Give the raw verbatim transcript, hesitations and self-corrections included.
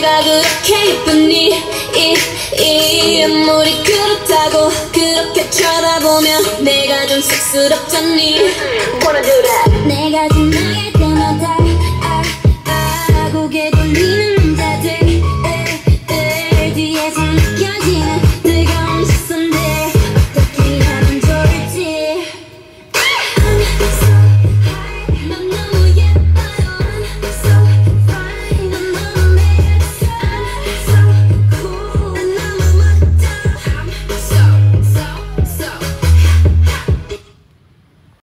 내가 그렇게 예쁘니 이, 이 인물이 그렇다고 그렇게 쳐다보면 내가 좀 쑥스럽잖니. Wanna do that. 내가 좀 나갈 때